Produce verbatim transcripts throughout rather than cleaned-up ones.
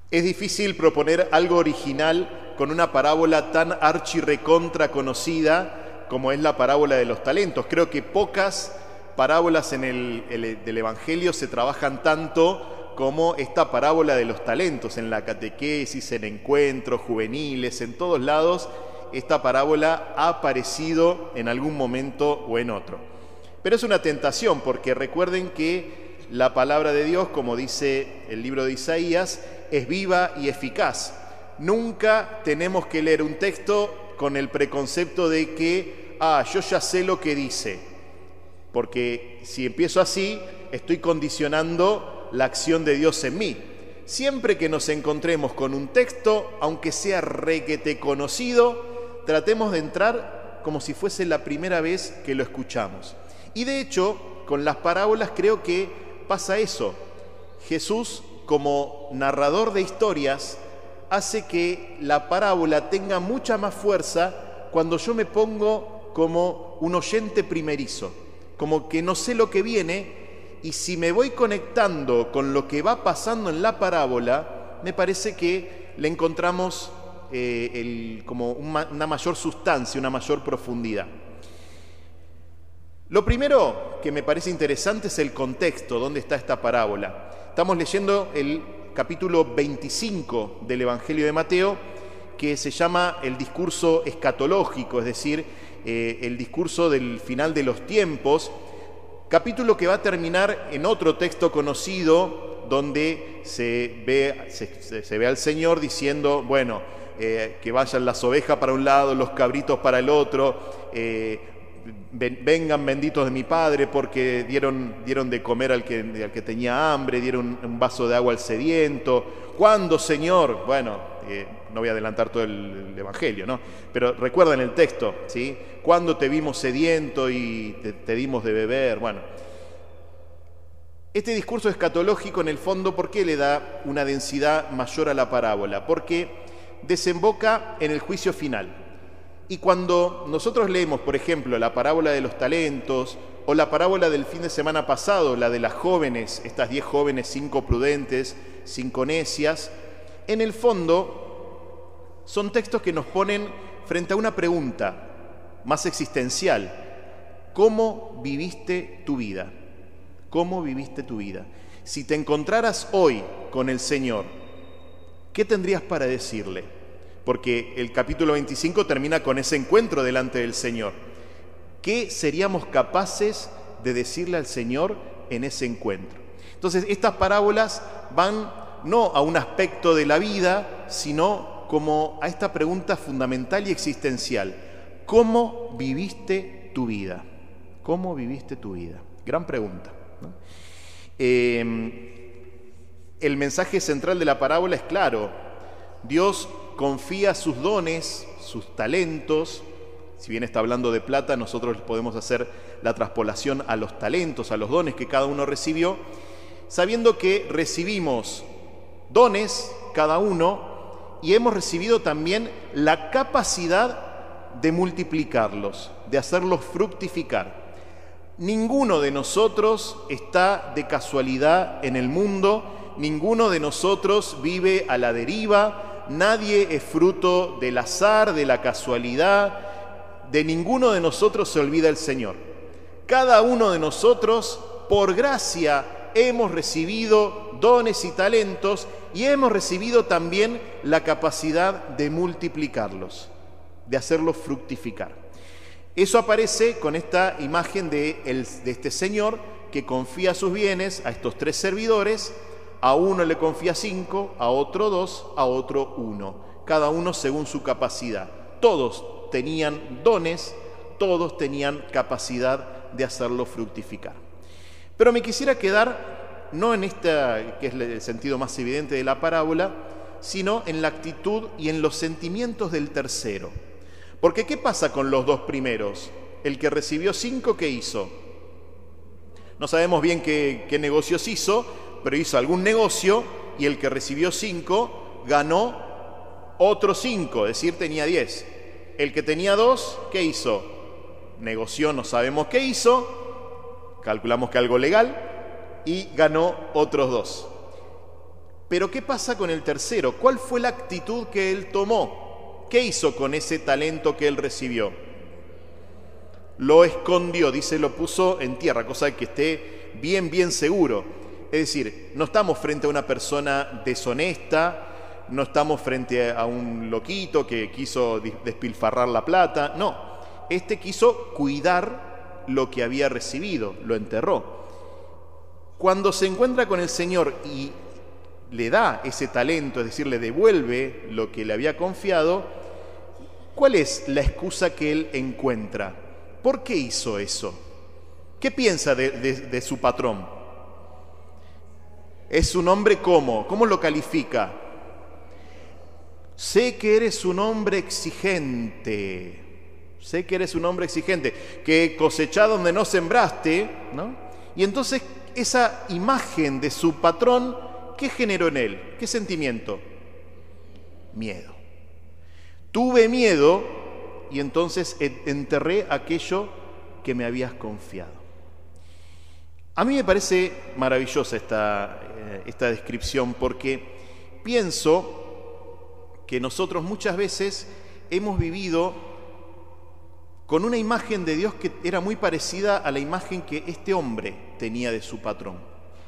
Es difícil proponer algo original con una parábola tan archirrecontra conocida como es la parábola de los talentos. Creo que pocas parábolas en el, el, del Evangelio se trabajan tanto como esta parábola de los talentos, en la catequesis, en encuentros juveniles, en todos lados. Esta parábola ha aparecido en algún momento o en otro. Pero es una tentación, porque recuerden que la palabra de Dios, como dice el libro de Isaías, es viva y eficaz. Nunca tenemos que leer un texto con el preconcepto de que, ah, yo ya sé lo que dice. Porque si empiezo así, estoy condicionando la acción de Dios en mí. Siempre que nos encontremos con un texto, aunque sea requete conocido, tratemos de entrar como si fuese la primera vez que lo escuchamos. Y de hecho, con las parábolas creo que pasa eso. Jesús, como narrador de historias, hace que la parábola tenga mucha más fuerza cuando yo me pongo como un oyente primerizo, como que no sé lo que viene, y si me voy conectando con lo que va pasando en la parábola, me parece que le encontramos eh, el, como una, una mayor sustancia, una mayor profundidad. Lo primero que me parece interesante es el contexto, dónde está esta parábola. Estamos leyendo el capítulo veinticinco del Evangelio de Mateo, que se llama el discurso escatológico, es decir, eh, el discurso del final de los tiempos, capítulo que va a terminar en otro texto conocido, donde se ve, se, se ve al Señor diciendo, bueno, eh, que vayan las ovejas para un lado, los cabritos para el otro, eh, vengan benditos de mi Padre, porque dieron, dieron de comer al que, al que tenía hambre, dieron un vaso de agua al sediento. ¿Cuándo, Señor? Bueno, eh, no voy a adelantar todo el, el Evangelio, ¿no? Pero recuerden el texto, ¿sí? ¿Cuándo te vimos sediento y te, te dimos de beber? Bueno, este discurso escatológico, en el fondo, ¿por qué le da una densidad mayor a la parábola? Porque desemboca en el juicio final. Y cuando nosotros leemos, por ejemplo, la parábola de los talentos o la parábola del fin de semana pasado, la de las jóvenes, estas diez jóvenes, cinco prudentes, cinco necias, en el fondo son textos que nos ponen frente a una pregunta más existencial. ¿Cómo viviste tu vida? ¿Cómo viviste tu vida? Si te encontraras hoy con el Señor, ¿qué tendrías para decirle? Porque el capítulo veinticinco termina con ese encuentro delante del Señor. ¿Qué seríamos capaces de decirle al Señor en ese encuentro? Entonces, estas parábolas van no a un aspecto de la vida, sino como a esta pregunta fundamental y existencial. ¿Cómo viviste tu vida? ¿Cómo viviste tu vida? Gran pregunta, ¿no? Eh, el mensaje central de la parábola es claro. Dios confía sus dones, sus talentos. Si bien está hablando de plata, nosotros podemos hacer la traspolación a los talentos, a los dones que cada uno recibió, sabiendo que recibimos dones cada uno y hemos recibido también la capacidad de multiplicarlos, de hacerlos fructificar. Ninguno de nosotros está de casualidad en el mundo, ninguno de nosotros vive a la deriva. Nadie es fruto del azar, de la casualidad. De ninguno de nosotros se olvida el Señor. Cada uno de nosotros, por gracia, hemos recibido dones y talentos y hemos recibido también la capacidad de multiplicarlos, de hacerlos fructificar. Eso aparece con esta imagen de, el, de este Señor que confía sus bienes a estos tres servidores. A uno le confía cinco, a otro dos, a otro uno. Cada uno según su capacidad. Todos tenían dones, todos tenían capacidad de hacerlo fructificar. Pero me quisiera quedar, no en este, que es el sentido más evidente de la parábola, sino en la actitud y en los sentimientos del tercero. Porque ¿qué pasa con los dos primeros? El que recibió cinco, ¿qué hizo? No sabemos bien qué, qué negocios hizo, pero hizo algún negocio y el que recibió cinco ganó otros cinco, es decir, tenía diez. El que tenía dos, ¿qué hizo? Negoció, no sabemos qué hizo, calculamos que algo legal, y ganó otros dos. Pero ¿qué pasa con el tercero? ¿Cuál fue la actitud que él tomó? ¿Qué hizo con ese talento que él recibió? Lo escondió, dice, lo puso en tierra, cosa que esté bien, bien seguro. Es decir, no estamos frente a una persona deshonesta, no estamos frente a un loquito que quiso despilfarrar la plata, no. Este quiso cuidar lo que había recibido, lo enterró. Cuando se encuentra con el Señor y le da ese talento, es decir, le devuelve lo que le había confiado, ¿cuál es la excusa que él encuentra? ¿Por qué hizo eso? ¿Qué piensa de, de, de su patrón? ¿Es un hombre cómo? ¿Cómo lo califica? Sé que eres un hombre exigente. Sé que eres un hombre exigente, que cosechá donde no sembraste, ¿no? Y entonces esa imagen de su patrón, ¿qué generó en él? ¿Qué sentimiento? Miedo. Tuve miedo y entonces enterré aquello que me habías confiado. A mí me parece maravillosa esta, eh, esta descripción porque pienso que nosotros muchas veces hemos vivido con una imagen de Dios que era muy parecida a la imagen que este hombre tenía de su patrón.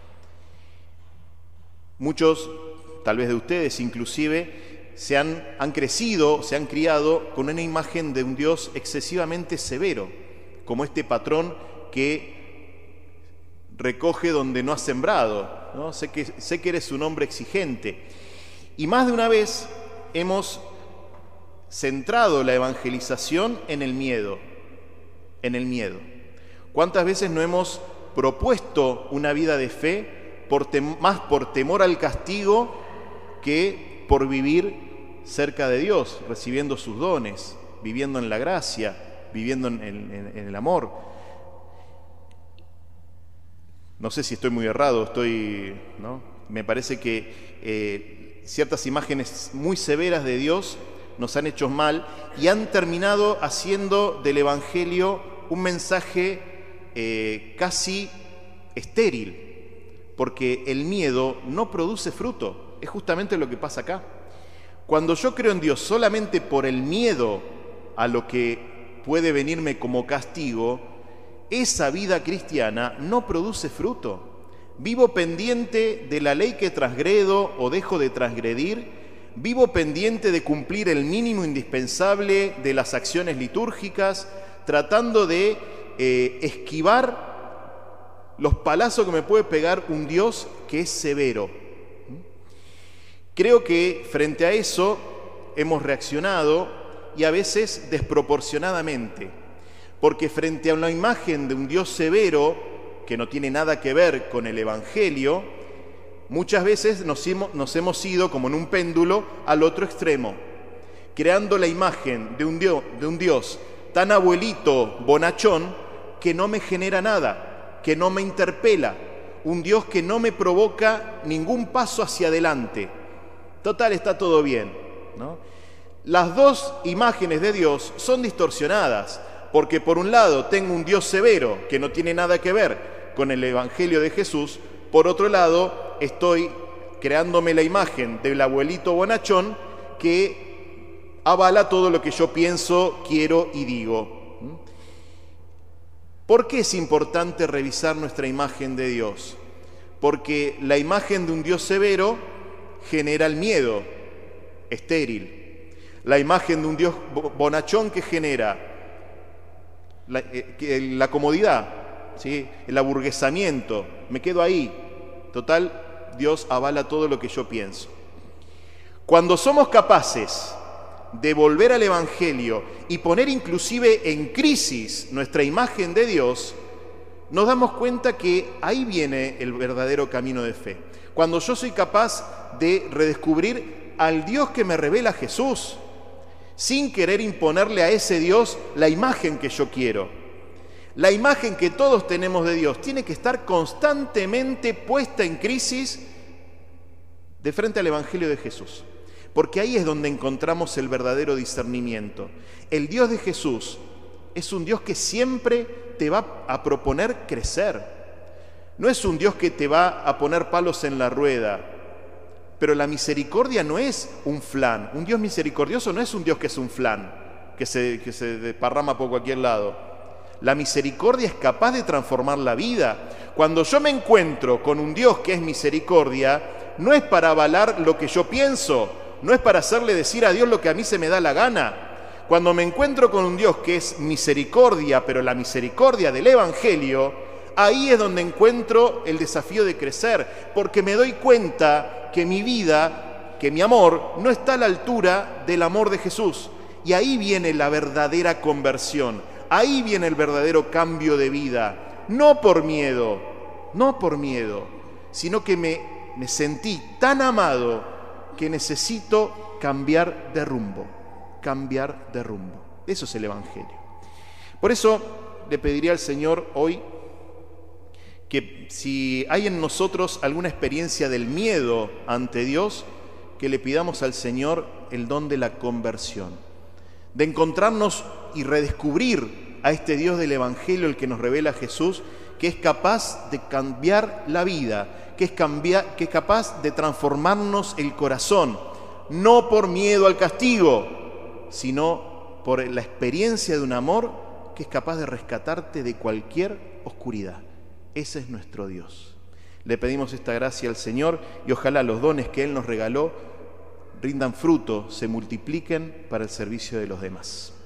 Muchos, tal vez de ustedes inclusive, se han, han crecido, se han criado con una imagen de un Dios excesivamente severo, como este patrón que recoge donde no has sembrado, ¿no? Sé que, sé que eres un hombre exigente. Y más de una vez hemos centrado la evangelización en el miedo, en el miedo. ¿Cuántas veces no hemos propuesto una vida de fe por tem- más por temor al castigo que por vivir cerca de Dios, recibiendo sus dones, viviendo en la gracia, viviendo en, en, en el amor? No sé si estoy muy errado, estoy, ¿no? Me parece que eh, ciertas imágenes muy severas de Dios nos han hecho mal y han terminado haciendo del Evangelio un mensaje eh, casi estéril, porque el miedo no produce fruto. Es justamente lo que pasa acá. Cuando yo creo en Dios solamente por el miedo a lo que puede venirme como castigo, esa vida cristiana no produce fruto. Vivo pendiente de la ley que transgredo o dejo de transgredir. Vivo pendiente de cumplir el mínimo indispensable de las acciones litúrgicas, tratando de eh, esquivar los palazos que me puede pegar un Dios que es severo. Creo que frente a eso hemos reaccionado y a veces desproporcionadamente, porque frente a una imagen de un Dios severo que no tiene nada que ver con el Evangelio, muchas veces nos hemos, nos hemos ido, como en un péndulo, al otro extremo, creando la imagen de un Dios, de un Dios tan abuelito, bonachón, que no me genera nada, que no me interpela, un Dios que no me provoca ningún paso hacia adelante. Total, está todo bien, ¿no? Las dos imágenes de Dios son distorsionadas, porque por un lado tengo un Dios severo, que no tiene nada que ver con el Evangelio de Jesús. Por otro lado, estoy creándome la imagen del abuelito bonachón que avala todo lo que yo pienso, quiero y digo. ¿Por qué es importante revisar nuestra imagen de Dios? Porque la imagen de un Dios severo genera el miedo, estéril. La imagen de un Dios bonachón que genera la, eh, la comodidad, ¿sí? El aburguesamiento, me quedo ahí. Total, Dios avala todo lo que yo pienso. Cuando somos capaces de volver al Evangelio y poner inclusive en crisis nuestra imagen de Dios, nos damos cuenta que ahí viene el verdadero camino de fe. Cuando yo soy capaz de redescubrir al Dios que me revela Jesús, sin querer imponerle a ese Dios la imagen que yo quiero. La imagen que todos tenemos de Dios tiene que estar constantemente puesta en crisis de frente al Evangelio de Jesús, porque ahí es donde encontramos el verdadero discernimiento. El Dios de Jesús es un Dios que siempre te va a proponer crecer. No es un Dios que te va a poner palos en la rueda. Pero la misericordia no es un flan. Un Dios misericordioso no es un Dios que es un flan, que se, que se desparrama por cualquier lado. La misericordia es capaz de transformar la vida. Cuando yo me encuentro con un Dios que es misericordia, no es para avalar lo que yo pienso, no es para hacerle decir a Dios lo que a mí se me da la gana. Cuando me encuentro con un Dios que es misericordia, pero la misericordia del Evangelio, ahí es donde encuentro el desafío de crecer, porque me doy cuenta que mi vida, que mi amor, no está a la altura del amor de Jesús. Y ahí viene la verdadera conversión, ahí viene el verdadero cambio de vida. No por miedo, no por miedo, sino que me, me sentí tan amado que necesito cambiar de rumbo, cambiar de rumbo. Eso es el Evangelio. Por eso le pediría al Señor hoy que si hay en nosotros alguna experiencia del miedo ante Dios, que le pidamos al Señor el don de la conversión, de encontrarnos y redescubrir a este Dios del Evangelio, el que nos revela Jesús, que es capaz de cambiar la vida, que es, cambiar, que es capaz de transformarnos el corazón, no por miedo al castigo, sino por la experiencia de un amor que es capaz de rescatarte de cualquier oscuridad. Ese es nuestro Dios. Le pedimos esta gracia al Señor y ojalá los dones que Él nos regaló rindan fruto, se multipliquen para el servicio de los demás.